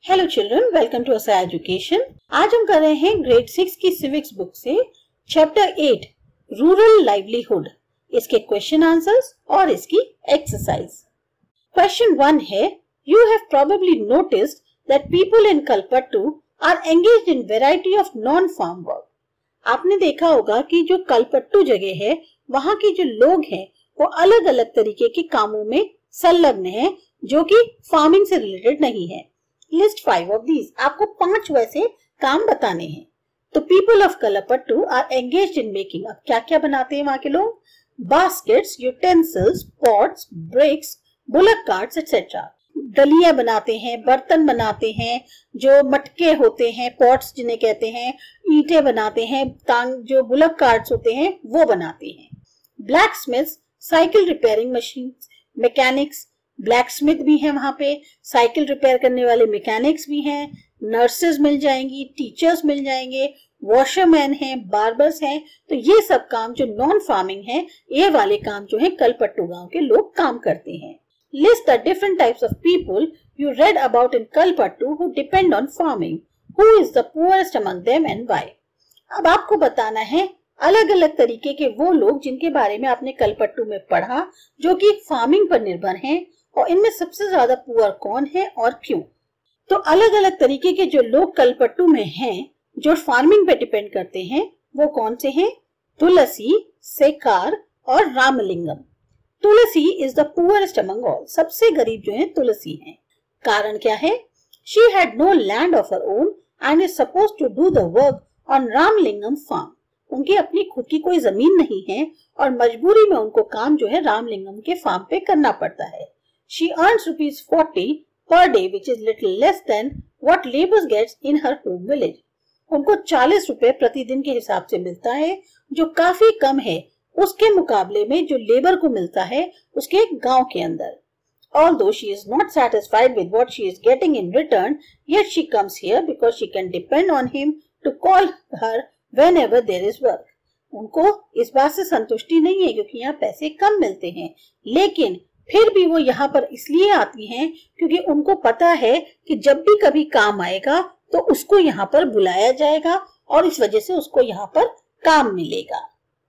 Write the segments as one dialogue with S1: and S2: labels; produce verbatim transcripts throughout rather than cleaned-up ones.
S1: Hello children, welcome to Asa education. आज हम कर रहे हैं ग्रेड सिक्स की सिविक्स बुक से चैप्टर एट रूरल लाइवलीहुड, इसके क्वेश्चन आंसर्स और इसकी एक्सरसाइज। क्वेश्चन वन है, you have probably noticed that people in Kalpattu are engaged in variety of non farm work. आपने देखा होगा कि जो कलपट्टू जगह है वहां के जो लोग हैं वो अलग अलग तरीके के कामों में संलग्न हैं जो कि फार्मिंग से रिलेटेड नहीं है। लिस्ट फाइव ऑफ दीज, आपको पांच वैसे काम बताने हैं। तो people of Kalpattu are engaged in making, अब क्या क्या बनाते हैं वहां के लोग? Baskets, utensils, pots, bricks, bullock carts etcetera. डलियां बनाते हैं, बर्तन बनाते हैं, जो मटके होते हैं, पॉट्स जिन्हें कहते हैं, ईंटें बनाते हैं, तांग जो बुलक कार्ट्स होते हैं वो बनाते हैं। Blacksmiths, cycle repairing machine, mechanics, blacksmith भी है वहां पे, साइकिल रिपेयर करने वाले मैकेनिक्स भी हैं, नर्सेज मिल जाएंगी, टीचर्स मिल जाएंगे, वॉशरमैन हैं, बार्बर्स हैं। तो ये सब काम जो नॉन फार्मिंग है, ये वाले काम जो है कलपट्टू गांव के लोग काम करते हैं। List the different types of people you read about in Kalpattu who depend on farming, who is the poorest among them and why. अब आपको बताना है अलग अलग तरीके के वो लोग जिनके बारे में आपने कलपट्टू में पढ़ा जो कि फार्मिंग पर निर्भर हैं, और इनमें सबसे ज्यादा पुअर कौन है और क्यों। तो अलग अलग तरीके के जो लोग कलपट्टू में हैं जो फार्मिंग पे डिपेंड करते हैं वो कौन से हैं? तुलसी, सेकार और Ramalingam. Tulsi is the poorest among all, सबसे गरीब जो है तुलसी है। कारण क्या है? She had no land of her own and is supposed to do the work on Ramalingam farm. उनकी अपनी खुद की कोई जमीन नहीं है और मजबूरी में उनको काम जो है रामलिंगम के फार्म पे करना पड़ता है। She earns rupees forty per day, which is little less than what labor gets in her home village. उनको चालीस रुपए प्रतिदिन के हिसाब से मिलता है जो काफी कम है उसके मुकाबले में जो लेबर को मिलता है उसके गांव के अंदर। Although she is not satisfied with what she is getting in return, yet she comes here because she can depend on him to call her whenever there is work. उनको इस बात से संतुष्टि नहीं है क्योंकि यहाँ पैसे कम मिलते हैं, लेकिन फिर भी वो यहाँ पर इसलिए आती हैं क्योंकि उनको पता है कि जब भी कभी काम आएगा तो उसको यहाँ पर बुलाया जाएगा और इस वजह से उसको यहाँ पर काम मिलेगा।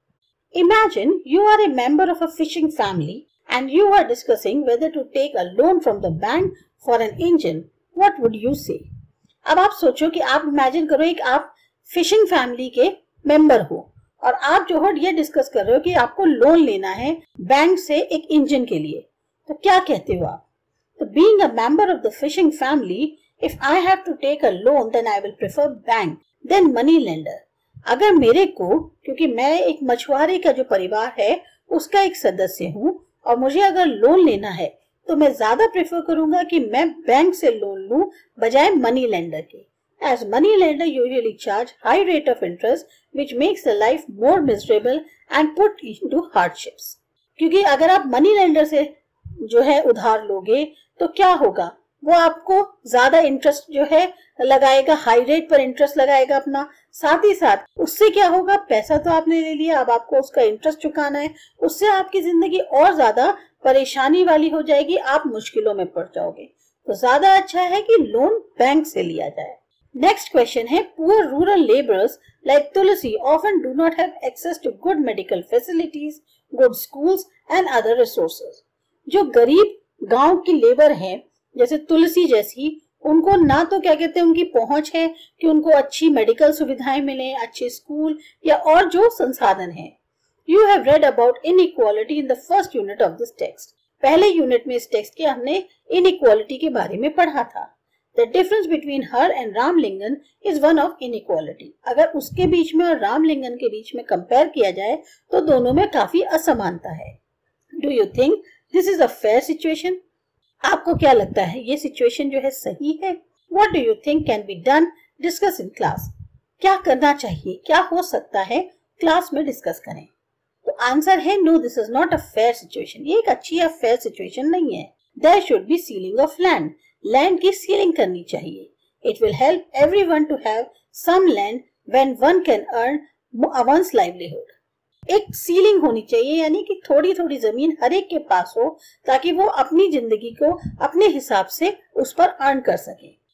S1: Imagine you are a member of a fishing family and you are discussing whether to take a loan from the bank for an engine. What would you say? अब आप सोचो कि आप इमेजिन करो एक आप फिशिंग फैमिली के member हो और आप जो है ये डिस्कस कर रहे हो कि आपको लोन लेना है बैंक से एक इंजन के लिए। तो क्या कहते हो आप? तो being a member of the fishing family, if I have to take a loan then I will prefer bank then money lender. अगर मेरे को, क्योंकि मैं एक मछुआरे का जो परिवार है उसका एक सदस्य हूँ और मुझे अगर लोन लेना है तो मैं ज्यादा प्रेफर करूंगा कि मैं बैंक से लोन लूं बजाय मनी लेंडर के। As money lender usually charge high rate of interest, which makes the life more miserable and put into hardships. क्योंकि अगर आप मनी लेंडर से जो है उधार लोगे तो क्या होगा? वो आपको ज्यादा इंटरेस्ट जो है लगाएगा, हाई रेट पर इंटरेस्ट लगाएगा अपना। साथ ही साथ उससे क्या होगा? पैसा तो आपने ले लिया, अब आपको उसका इंटरेस्ट चुकाना है, उससे आपकी जिंदगी और ज्यादा परेशानी वाली हो जाएगी, आप मुश्किलों में पड़ जाओगे। तो ज्यादा अच्छा है कि लोन बैंक से लिया जाए। नेक्स्ट क्वेश्चन है, poor rural labourers like Tulsi often do not have access to good medical facilities, good schools and other resources. जो गरीब गांव की लेबर हैं जैसे तुलसी जैसी, उनको ना तो क्या कहते हैं उनकी पहुंच है कि उनको अच्छी मेडिकल सुविधाएं मिले, अच्छे स्कूल या और जो संसाधन है। You have read about inequality in the first unit of this text. पहले यूनिट में इस टेक्स्ट के हमने इनइक्वालिटी के बारे में पढ़ा था। The difference between her and Ramalingan is one of inequality. अगर उसके बीच में और रामलिंगन के बीच में कंपेयर किया जाए तो दोनों में काफी असमानता है। Do you think this is a fair situation? आपको क्या लगता है ये सिचुएशन जो है सही है? What do you think can be done? Discuss in class. क्या करना चाहिए, क्या हो सकता है, क्लास में डिस्कस करें। तो आंसर है no, this is not a fair situation. ये एक अच्छी या फेयर सिचुएशन नहीं है। There should be sealing of land. Land की सीलिंग करनी चाहिए। It will help everyone to have some land when one can earn one's livelihood. एक सीलिंग होनी चाहिए, यानी कि थोड़ी थोड़ी जमीन हर एक के पास हो ताकि वो अपनी जिंदगी को अपने हिसाब से उस पर अर्न कर सके।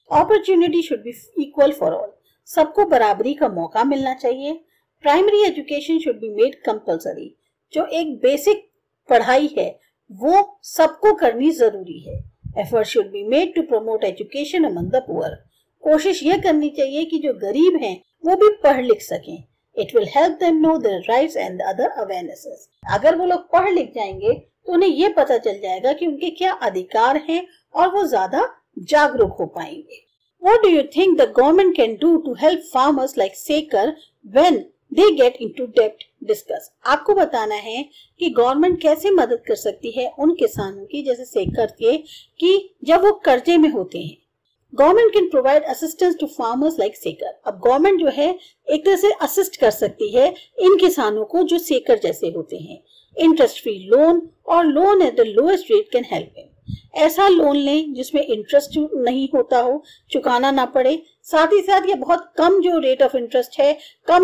S1: Opportunity should be equal for all, सबको बराबरी का मौका मिलना चाहिए। Primary education should be made compulsory, जो एक बेसिक पढ़ाई है वो सबको करनी जरूरी है। Effort should be made to promote education among the poor, कोशिश ये करनी चाहिए कि जो गरीब हैं वो भी पढ़ लिख सकें। It will help them know their rights and other awarenesses, अगर वो लोग पढ़ लिख जाएंगे तो उन्हें ये पता चल जाएगा कि उनके क्या अधिकार हैं और वो ज्यादा जागरूक हो पाएंगे। What do you think the government can do to help farmers like Sekar when they get into debt? Discuss. आपको बताना है कि गवर्नमेंट कैसे मदद कर सकती है उन किसानों की जैसे सेकर के कि जब वो कर्जे में होते हैं। Government can provide assistance to farmers like Sekar. अब गवर्नमेंट जो है एक तरह से असिस्ट कर सकती है इन किसानों को जो सेकर जैसे होते हैं। इंटरेस्ट फ्री लोन और loan at the lowest rate can help him. ऐसा लोन लें जिसमें इंटरेस्ट नहीं होता हो, चुकाना ना पड़े, साथ ही साथ ये बहुत कम जो रेट ऑफ इंटरेस्ट है, कम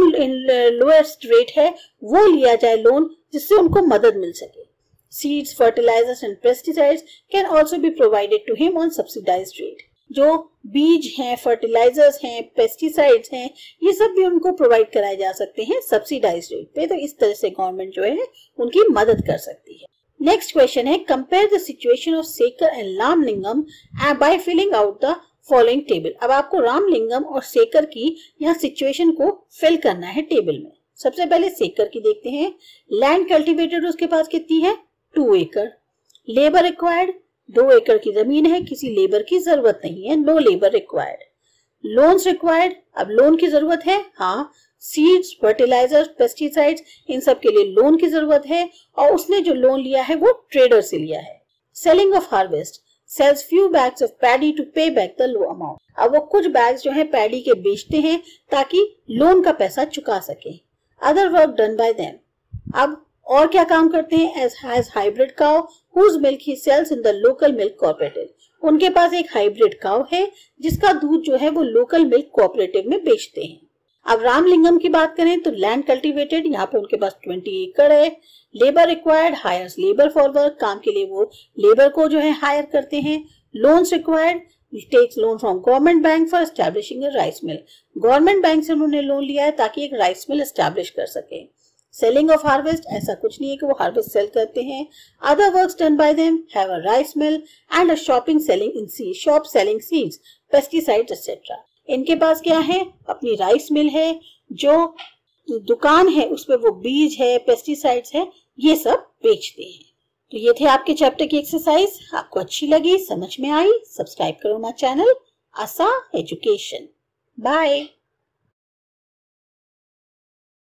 S1: लोएस्ट रेट है, वो लिया जाए लोन, जिससे उनको मदद मिल सके। Seeds, fertilisers and pesticides can also be provided to him on subsidised rate. जो बीज हैं, फर्टिलाइजर्स हैं, पेस्टिसाइड्स हैं, ये सब भी उनको प्रोवाइड कराए जा सकते हैं सब्सिडाइज्ड रेट पे। तो इस तरह से गवर्नमेंट जो है उनकी मदद कर सकती है। नेक्स्ट क्वेश्चन है, compare the situation of Sekar and Ramalingam by filling out the following table. अब आपको रामलिंगम और सेकर की यहाँ सिचुएशन को फिल करना है टेबल में। सबसे पहले सेकर की देखते हैं। लैंड कल्टिवेटेड उसके पास कितनी है? टू एकड़। लेबर रिक्वायर्ड, दो एकड़ की जमीन है, किसी लेबर की जरूरत नहीं है, no labour required. Loans required, अब लोन की जरूरत है, हाँ। सीड्स, फर्टिलाइजर्स, पेस्टिसाइड्स, इन सब के लिए लोन की जरूरत है और उसने जो लोन लिया है वो ट्रेडर से लिया है। Selling of harvest, sells few bags of paddy to pay back the low amount. अब वो कुछ बैग्स जो है पैडी के बेचते हैं ताकि लोन का पैसा चुका सके। Other work done by them, अब और क्या काम करते हैं? As has hybrid cow whose milk he sells in the local milk cooperative. उनके पास एक हाइब्रिड काउ है जिसका दूध जो है वो लोकल मिल्क कोऑपरेटिव में बेचते हैं। अब रामलिंगम की बात करें तो लैंड कल्टिवेटेड, यहाँ पे उनके पास बीस एकड़ है। Labour required, hires labour for work, काम के लिए वो लेबर को जो है हायर करते हैं। Loans required, takes loan from government bank for establishing a rice mill. Government bank से उन्होंने लोन लिया है ताकि एक राइस मिल एस्टैब्लिश कर सके। सेलिंग ऑफ हार्वेस्ट, ऐसा कुछ नहीं है कि वो हार्वेस्ट सेल करते हैं। Other works done by them have a rice mill and a shopping selling in seed, shop selling seeds, pesticides etcetera. इनके पास क्या है? अपनी राइस मिल है, जो दुकान है उसमें वो बीज है, पेस्टिसाइड्स है, ये सब बेचते हैं। तो ये थे आपके चैप्टर की एक्सरसाइज। आपको अच्छी लगी, समझ में आई, सब्सक्राइब करो हमारा चैनल आसा एजुकेशन। बाय।